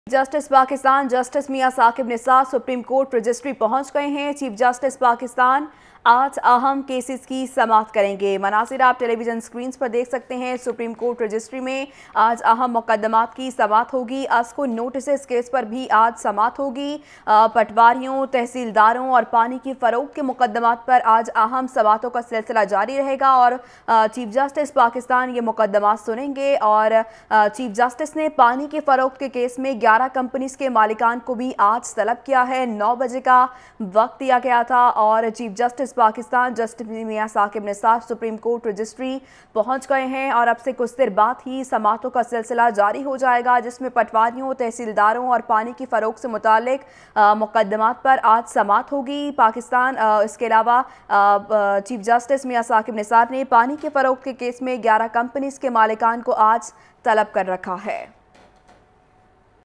Justice Pakistan justice Mian Saqib Nisar supreme court registry पहुंच गए हैं। चीफ जस्टिस पाकिस्तान आज अहम केसेस की समाअत करेंगे। मनासिर आप टेलीविजन स्क्रीन पर देख सकते हैं। सुप्रीम कोर्ट रजिस्ट्री में आज अहम मुकदमात की समाअत होगी। अस्को नोटिस केस पर भी आज समाअत होगी। पटवारियों, तहसीलदारों और पानी की फरोख्त के मुकदमात पर आज अहम समाअतों का सिलसिला जारी रहेगा और चीफ जस्टिस पाकिस्तान ये मुकदमात सुनेंगे। और चीफ जस्टिस ने पानी की फरोख्त के केस में 11 कंपनीज के मालिकान को भी आज तलब किया है। 9 बजे का वक्त दिया गया था और chief justice Pakistan justice Mian Saqib Nisar supreme court registry पहुंच गए हैं और अब से कुछ देर बाद ही समाअतों का सिलसिला जारी हो जाएगा, जिसमें पटवारियों, तहसीलदारों और पानी की फरोख्त से मुतालिक मुकदमात पर आज समाअत होगी। पाकिस्तान इसके अलावा चीफ जस्टिस मियां साकिब निसार ने पानी की फरोख्त के केस में 11 कंपनीज के मालिकान को आज तलब कर रखा है।